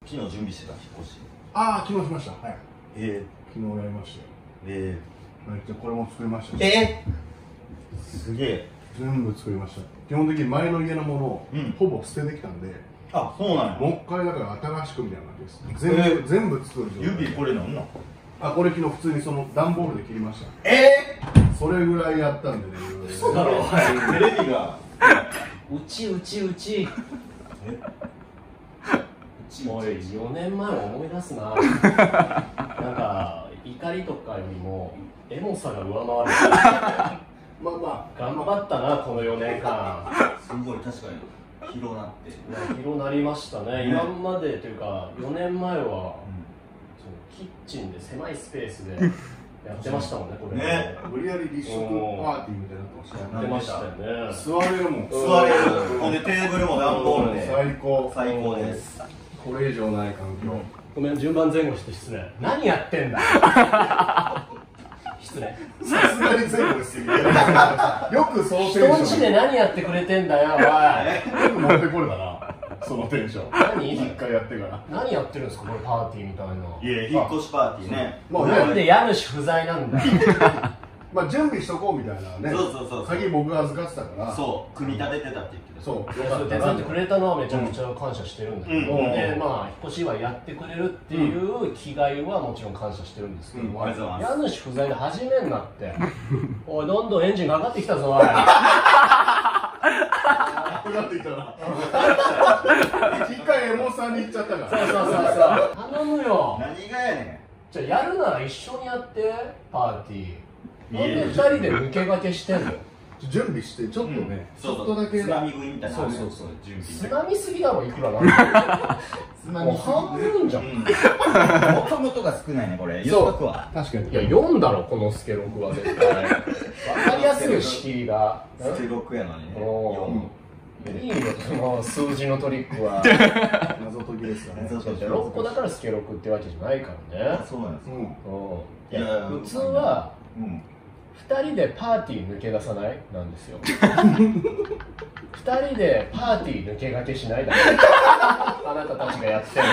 昨日準備してた引っ越し。 ああ、昨日しました。はい。昨日やりましたよ。じゃこれも作りました。 すげえ。 全部作りました。基本的に前の家のものをほぼ捨ててきたんで。 あ、そうなんや。 もう一回だから新しくみたいな感じです。全部作る。 指これなんなん？ あ、これ昨日普通にその段ボールで切りました。それぐらいやったんでね。 そうだろう。テレビがうちおい、4年前を思い出すな。なんか怒りとかよりもエモさが上回る。 まあまあ頑張ったな、この4年間。 すごい、確かに広なって。 広なりましたね。今までというか4年前はキッチンで狭いスペースでやってましたもんね、これね。 無理やり立食パーティーみたいになってました。 やってましたよね。 座れるもん。 座れる。ほんでテーブルも段ボールで。 最高。 最高です。 これ以上ない環境。 ごめん、順番前後して失礼。何やってんだ。失礼。 さすがに前後ですよ。よくそのテンション。 人んちで何やってくれてんだよ、おい。 よく持ってこれだな。そのテンション。 何？ 一回やってから。 何やってるんですか、これパーティーみたいな。 いや、引っ越しパーティーね。 なんで家主不在なんだよ。 まあ準備しとこうみたいなね。 そう。 鍵僕が預かってたから。 そう、組み立ててたって言ってた。 そう。 手伝ってくれたのはめちゃめちゃ感謝してるんだけど、でまあ引っ越し祝いやってくれるっていう気概はもちろん感謝してるんですけども、家主不在で初めになって「おい、どんどんエンジンかかってきたぞ、おい」 なってきたな。一回エモさんに行っちゃったから。 そう頼むよ。 何がやねん。じゃあやるなら一緒にやってパーティー。なんで2人で抜け駆けしてんの？ 準備してちょっとね、ちょっとだけつまみ食いみたいな。 そう準備。つまみすぎだろ、いくらなんでもう半分じゃん。 もともとが少ないね、これ。言っとくわ。 確かに。 いや、4だろ、このスケロクは絶対。わかりやすい仕切りが。 スケ6やのにね。 いいよ、その数字のトリックは。 謎解きですかね。 6個だからスケロクってわけじゃないからね。 そうなんですよ。 いや、普通は2人でパーティー抜け出さないなんですよ。2人でパーティー抜け駆けしないだろ。あなたたちがやってる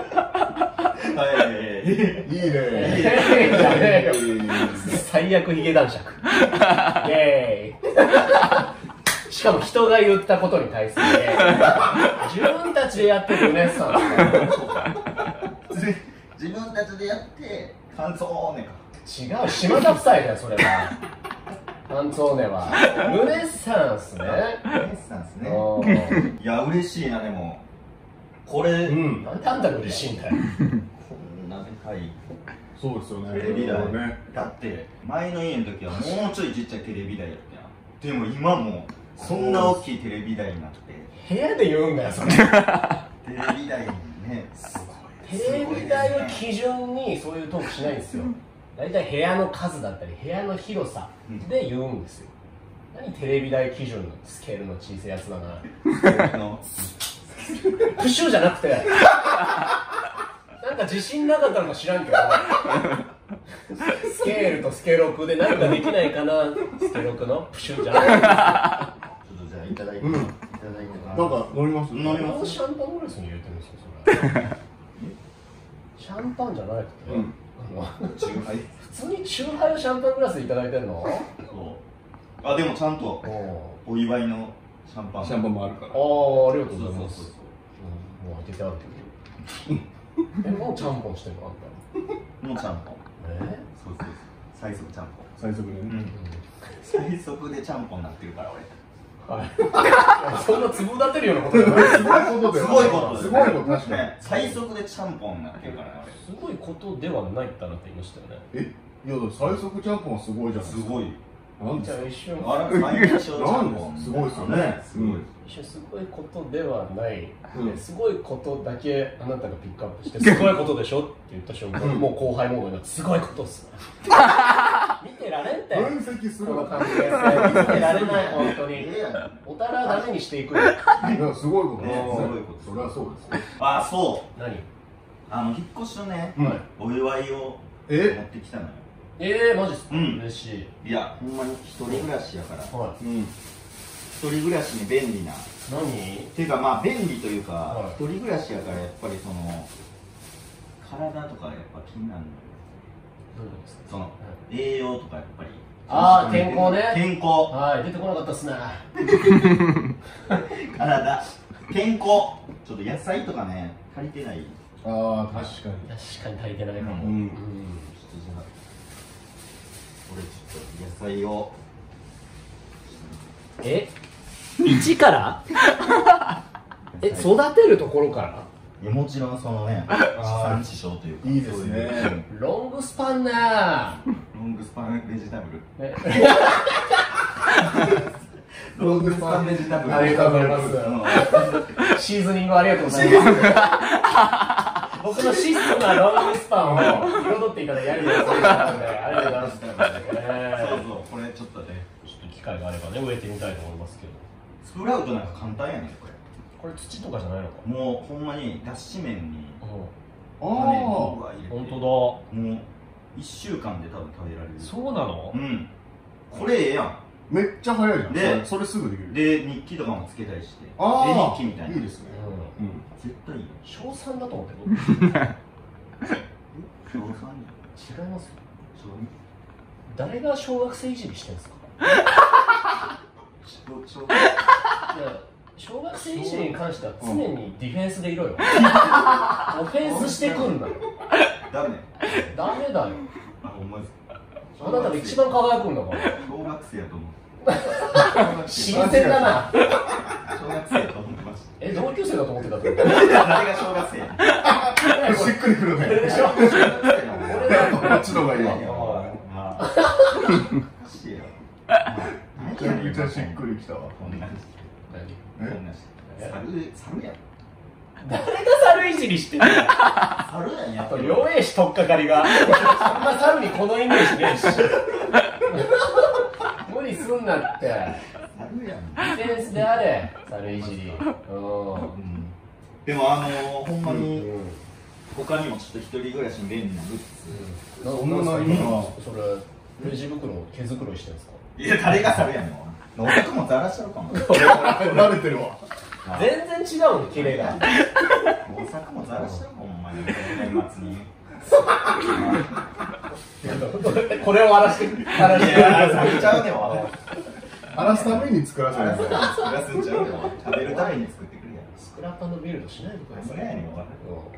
の。いいね。 最悪ヒゲ男爵。イエーイ。しかも人が言ったことに対する自分たちでやってるルネッサンス。 自分たちでやってカンツォーネか。 違う、島田夫妻だよ、それは。カンツォーネはルネッサンスね。 ルネッサンスね。いや、嬉しいな。でもこれなんであんたが嬉しいんだよ。 こんなでかい。 そうですよね。 テレビ台だって前の家の時はもうちょいちっちゃいテレビ台やったやん。でも今もそんな大きいテレビ台になって。 部屋で言うんだよ、それ。 テレビ台にね。 テレビ台を基準にそういうトークしないんですよ。大体部屋の数だったり部屋の広さで言うんですよ。何テレビ台基準のスケールの小さいやつだな。プシュじゃなくてなんか自信なかったのか知らんけど、スケールとスケロクで何かできないかな。スケロクのプシュじゃない。ちょっとじゃあいただいてなんか飲みます？ 飲みます。シャンパングラスに入れてるんですか、それ。シャンパンじゃないって普通にチューハイをシャンパングラスでいただいてんの？ そう。あ、でもちゃんとお祝いのシャンパンもあるから。 ああ、ありがとうございます。もう開けてあるけど。もうちゃんぽんしてんの、あんた。 もうちゃんぽん。そう。最速ちゃんぽん。 最速ね。 最速でちゃんぽんになってるから俺。 そんな粒立てるようなことじゃない。 すごいことだよ。 すごいこと。 すごいこと、確かに。 最速でちゃんぽんになってるからね。 すごいことではないってあなた言いましたよね。 いや、最速ちゃんぽんはすごいじゃないですか。 すごい。 じゃあ一瞬。 毎日ちゃんぽん。 すごいですよね。 一瞬すごいことではない。すごいことだけあなたがピックアップして、すごいことでしょって言った瞬間、もう後輩モードになって、すごいことっす。見てられんって。 分析するこの関係性。見てられない、本当に。おたらダメにしていくよ。 すごいことね。 すごいこと。 それはそうです。 あ、そう。 何？ 引っ越しのね、お祝いを持ってきたのよ。 マジっすか？嬉しい。 いや、ほんまに一人暮らしやから。 一人暮らしに便利な何？ っていうかまあ便利というか、 はい一人暮らしやからやっぱりその体とかやっぱ気になるのよ。 どういうことですか？ その栄養とかやっぱりああ、健康ね。 健康はい、出てこなかったっすね。 体健康ちょっと野菜とかね足りてない。 ああ、確かに。 確かに足りてないかも。 うんちょっとじゃあ俺ちょっと野菜を一から育てるところから。 いやもちろんそのね地産地消というかいいですね。 そういうロングスパンね。 ロングスパンベジタブルねロングスパンベジタブルありがとうございます。シーズニングありがとうございます。僕の質素なロングスパンを彩っていただいてありがとうございます。ありがとうございます。 そうそうこれちょっとねちょっと機会があればね植えてみたいと思いますけど。 スプラウトなんか簡単やねんこれ。 これ土とかじゃないのか。 もうほんまに脱脂麺にあ種あ。 を入れて本当もう1週間で多分食べられる。 だ。そうなのう？んこれええやん。 めっちゃ早いじゃん。 でそれすぐできる。 で日記とかもつけたりしてああ。 絵日記みたいないいですね。うん。 絶対いいよ。 小3だと思ってる。 小3に違いますよ。 小誰が小学生いじりしてんですか？ 2小いや小学生いじりに関しては常にディフェンスでいろよ。オフェンスしてくんなよ。 ダメダメだよ。 あほんまです。 あなたが一番輝くんだから。 小学生やと思う。 新鮮だな。 小学生やと思ってました。 同級生だと思ってたってこと？ 誰が小学生やねん。 しっくりくるね。 でしょ？ 小学生やもん俺だよ。 こっちの方がいいわ。 まあおかしいよ。 めちゃくちゃしっくりきたわ。 こんなこんな猿やん。 誰が猿いじりしてんの？ 猿やんやっぱり。 弱えし取っかかりが。そんな猿にこのイメージねえし。無理すんなって。 猿やん。 ディフェンスであれ、猿いじり。 でもほんまに他にもちょっと一人暮らしに便利なグッズ。 そんなにそれレジ袋毛づくろいしてるんですか？ いや誰が猿やねん。俺ともざらしちゃうかも。 慣れてるわ。 全然違うのキレが。 大阪もざらしちゃうほんまに年末に。 これを荒らしていやされちゃうねわ。 荒らすために作らせるんだよ。 作らせちゃうねわ。食べるために作ってくるやん。 スクラップビルドしないでください。 それやねんわ。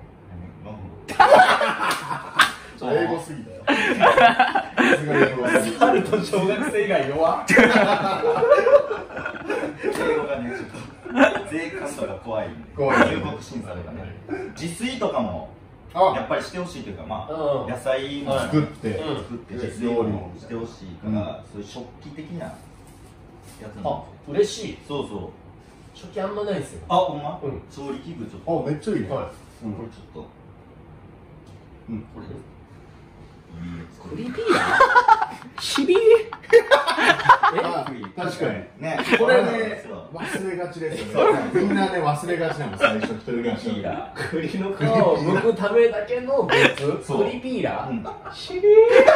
英語すぎたよ。さすがに英語すぎた。 猿と小学生以外弱。 英語がねちょっと税関とか怖いんで。 怖い入国審査とかね。自炊とかもやっぱりしてほしいというかまあ野菜も作って作って自炊もしてほしいからそういう食器的なやつあも。、 嬉しい。 そうそう。 初期あんまないですよ。 あ、ほんま？ うん調理器具ちょっと。 あ、めっちゃいいね。 はい。 これちょっと。 うん。 これ。 クリピーラー？しびれ？ あ、確かに。 ね。 これね、忘れがちですよね。みんなね、忘れがちなの、最初、一人暮らしの時。 栗の皮を剥くためだけのグッズ？ そうクリピーラー？しびれ？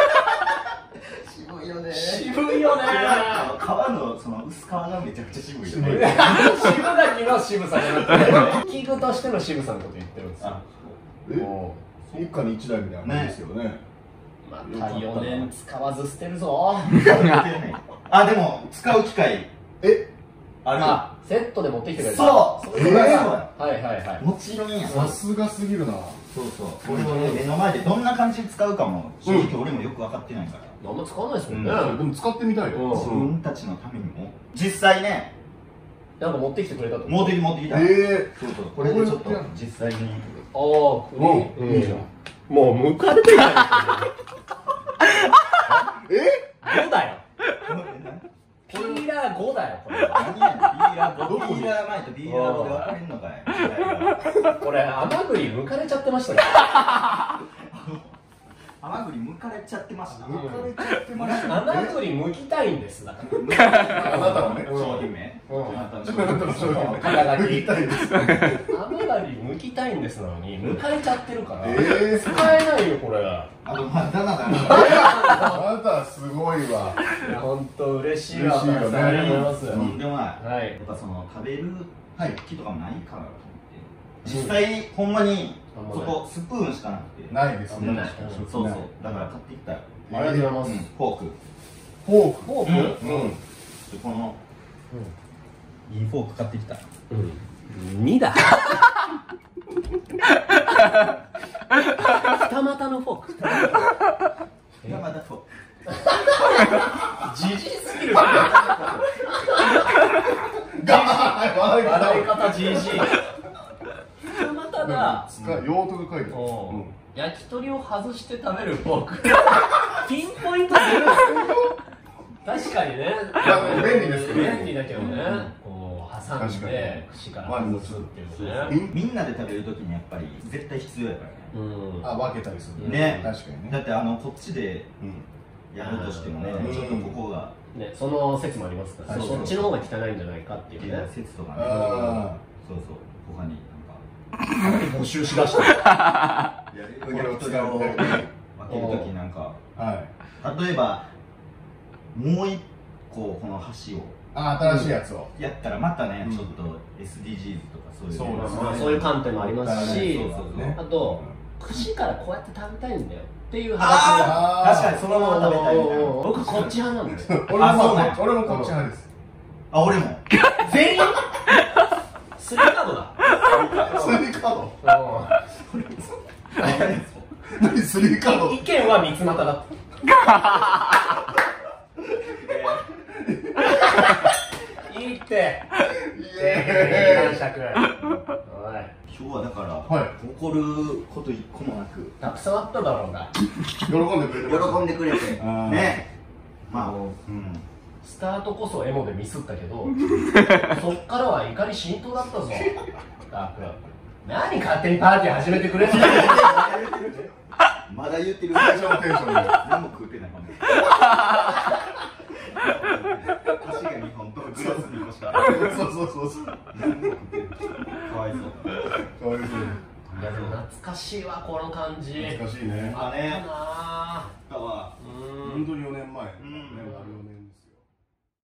渋いよね。 渋いよね。 皮のその薄皮がめちゃくちゃ渋いよね。 渋柿の渋さじゃなくて、器具としての渋さのこと言ってるんですよ。 あ、 一家に一台みたいな感じですよね。 また4年使わず捨てるぞ。 あ、でも使う機会ある。 あ、セットで持ってきてくれた。 そう。 いうことかえはいはいはい。 もちろんや。 さすがすぎるな。 そうそう。これをね目の前でどんな感じで使うかも正直俺もよく分かってないから。 あんま使わないですもんね。 でも使ってみたいよ。 自分たちのためにも実際ねなんか持ってきてくれたと。 持ってきた。 えそうそう。これでちょっと実際に。 ああ、 いいじゃん。 もう向かれてるじゃん。5だよ。ピーラー5だよ、これ。 何やねん。ビーラー前とビーラー後で分かれんのかい。 これ、甘栗剥かれちゃってましたよ。 甘甘栗剥かれちゃってました。 抜かれちゃってましたね。 甘栗剥きたいんですだから。 あなたのね。 商品名。 うんあなたの商品名。 肩書き抜きたいです。 甘栗剥きたいんですなのに剥かれちゃってるから、 使えないよこれ。 あとまだまだ。 あなたすごいわ。 本当嬉しいわ。 嬉しいよねありがとうございます。 とんでもない。 はい。 やっぱその食べるはい気とかもないかなと思って。実際ほんまにそこスプーンしかなくて。 ないですね。 そうそう。だから買ってきたよ。 ありがとうございます。 フォーク。 フォーク。 フォーク？ うん。 このいいフォーク買ってきた。 2だ。二股のフォーク。 まだフォーク。 じじいすぎる。 笑笑い方じじい。二股だ。 用途が書いてある。 焼き鳥を外して食べるフォーク。ピンポイントで確かにね。 便利ですけどね。 便利だけどね。こう挟んで串から外すっていうね。 みんなで食べるときにやっぱり絶対必要やからね。 あ、分けたりするね。 確かにね。 だってこっちでやるとしてもね、ちょっとここがね、その説もありますから、そっちの方が汚いんじゃないかっていうね。 説とかね。そうそう。他に募集しだした。 焼き鳥を分けるときなんか、例えばもう一個この箸を新しいやつをやったらまたね、ちょっと SDGs とかそういう観点もありますし、あと串からこうやって食べたいんだよっていう話が確かにそのまま食べたいみたいな。 僕こっち派なんですよ。 俺もこっち派です。 あ、俺も全員スリーカードだ。 スリーカード。何スリーカード。 意見は三つ股だった。いいって。男爵。 今日はだから怒ること一個もなくたくさんあっただろうが。 喜んでくれてね。まあスタートこそエモでミスったけど、そっからは怒り浸透だったぞ。何勝手にパーティー始めてくれるんだよ。 まだ言ってる。 最初のテンションで何も食うてないもんね。足が2本とグラス2個しか。 そう何も食ってる。かわいそう。 かわいそう。 いやでも懐かしいわこの感じ。 懐かしいね。 あったな。 本当に4年前。